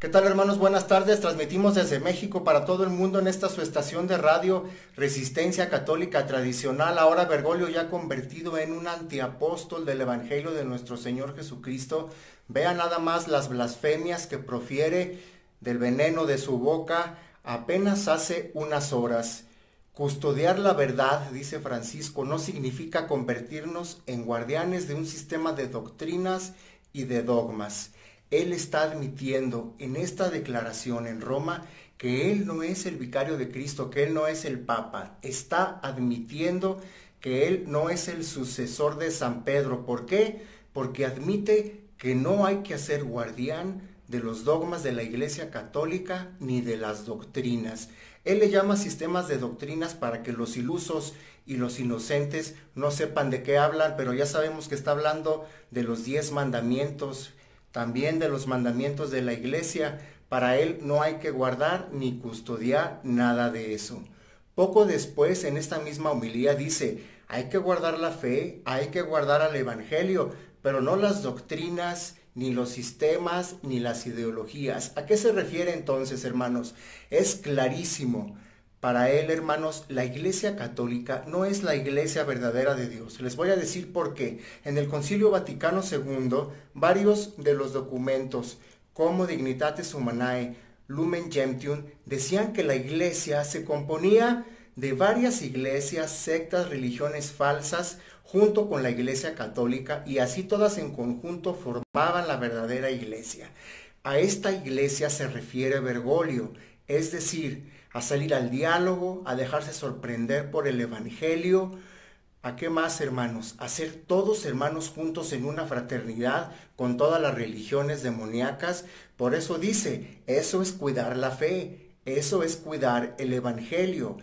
¿Qué tal, hermanos? Buenas tardes. Transmitimos desde México para todo el mundo en esta su estación de radio Resistencia Católica Tradicional. Ahora Bergoglio ya convertido en un antiapóstol del Evangelio de nuestro Señor Jesucristo. Vea nada más las blasfemias que profiere del veneno de su boca apenas hace unas horas. Custodiar la verdad, dice Francisco, no significa convertirnos en guardianes de un sistema de doctrinas y de dogmas. Él está admitiendo en esta declaración en Roma que él no es el vicario de Cristo, que él no es el Papa. Está admitiendo que él no es el sucesor de San Pedro. ¿Por qué? Porque admite que no hay que hacer guardián de los dogmas de la Iglesia Católica ni de las doctrinas. Él le llama sistemas de doctrinas para que los ilusos y los inocentes no sepan de qué hablan, pero ya sabemos que está hablando de los 10 mandamientos, también de los mandamientos de la Iglesia. Para él no hay que guardar ni custodiar nada de eso. Poco después, en esta misma homilía dice, hay que guardar la fe, hay que guardar al Evangelio, pero no las doctrinas, ni los sistemas, ni las ideologías. ¿A qué se refiere entonces, hermanos? Es clarísimo. Para él, hermanos, la Iglesia Católica no es la Iglesia verdadera de Dios. Les voy a decir por qué. En el Concilio Vaticano II, varios de los documentos, como Dignitatis Humanae, Lumen Gentium, decían que la Iglesia se componía de varias iglesias, sectas, religiones falsas, junto con la Iglesia Católica, y así todas en conjunto formaban la verdadera Iglesia. A esta Iglesia se refiere Bergoglio, es decir, a salir al diálogo, a dejarse sorprender por el Evangelio. ¿A qué más, hermanos? A ser todos hermanos juntos en una fraternidad con todas las religiones demoníacas. Por eso dice, eso es cuidar la fe, eso es cuidar el Evangelio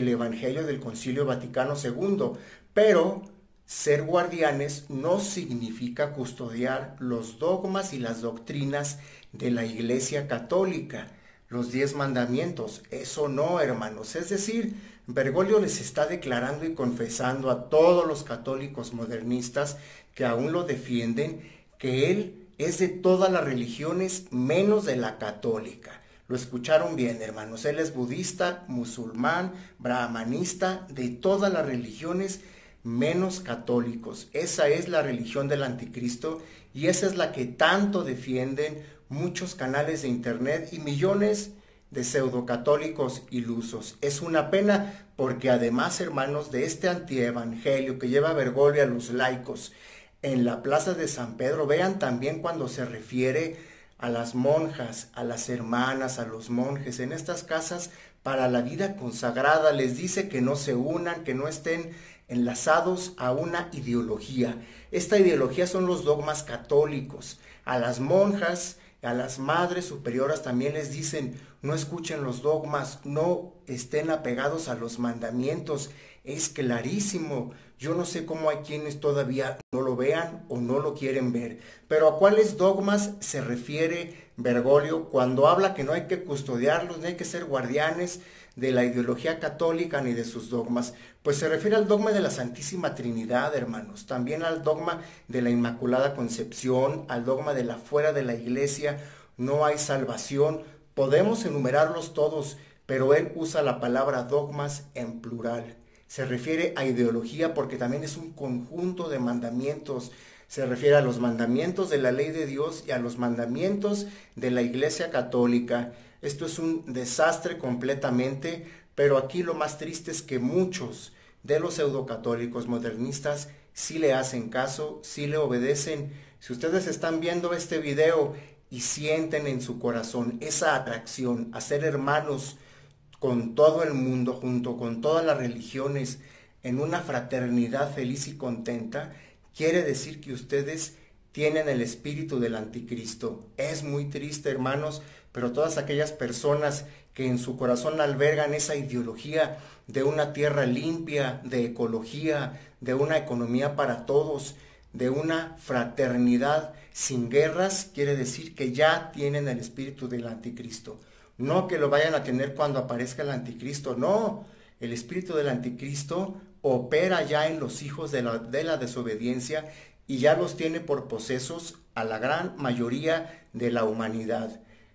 del Concilio Vaticano II. Pero ser guardianes no significa custodiar los dogmas y las doctrinas de la Iglesia Católica. Los 10 mandamientos, eso no, hermanos. Es decir, Bergoglio les está declarando y confesando a todos los católicos modernistas que aún lo defienden, que él es de todas las religiones menos de la católica. Lo escucharon bien, hermanos. Él es budista, musulmán, brahmanista, de todas las religiones menos católicos. Esa es la religión del anticristo y esa es la que tanto defienden muchos canales de internet y millones de pseudocatólicos ilusos. Es una pena porque además, hermanos, de este antievangelio que lleva Bergoglio a los laicos en la plaza de San Pedro, vean también cuando se refiere a las monjas, a las hermanas, a los monjes en estas casas para la vida consagrada, les dice que no se unan, que no estén enlazados a una ideología. Esta ideología son los dogmas católicos. A las monjas, a las madres superioras también les dicen, no escuchen los dogmas, no estén apegados a los mandamientos. Es clarísimo. Yo no sé cómo hay quienes todavía no lo vean o no lo quieren ver. Pero ¿a cuáles dogmas se refiere Bergoglio cuando habla que no hay que custodiarlos, no hay que ser guardianes de la ideología católica ni de sus dogmas? Pues se refiere al dogma de la Santísima Trinidad, hermanos, también al dogma de la Inmaculada Concepción, al dogma de la fuera de la Iglesia no hay salvación. Podemos enumerarlos todos, pero él usa la palabra dogmas en plural. Se refiere a ideología porque también es un conjunto de mandamientos. Se refiere a los mandamientos de la ley de Dios y a los mandamientos de la Iglesia Católica. Esto es un desastre completamente, pero aquí lo más triste es que muchos de los pseudocatólicos modernistas sí le hacen caso, sí le obedecen. Si ustedes están viendo este video y sienten en su corazón esa atracción a ser hermanos con todo el mundo, junto con todas las religiones, en una fraternidad feliz y contenta, quiere decir que ustedes tienen el espíritu del anticristo. Es muy triste, hermanos, pero todas aquellas personas que en su corazón albergan esa ideología de una tierra limpia, de ecología, de una economía para todos, de una fraternidad sin guerras, quiere decir que ya tienen el espíritu del anticristo. No que lo vayan a tener cuando aparezca el anticristo, no. El espíritu del anticristo opera ya en los hijos de la desobediencia y ya los tiene por posesos a la gran mayoría de la humanidad.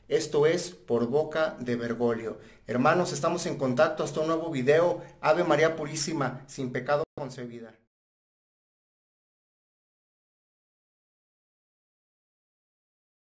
Esto es Por Boca de Bergoglio. Hermanos, estamos en contacto hasta un nuevo video. Ave María Purísima, sin pecado concebida.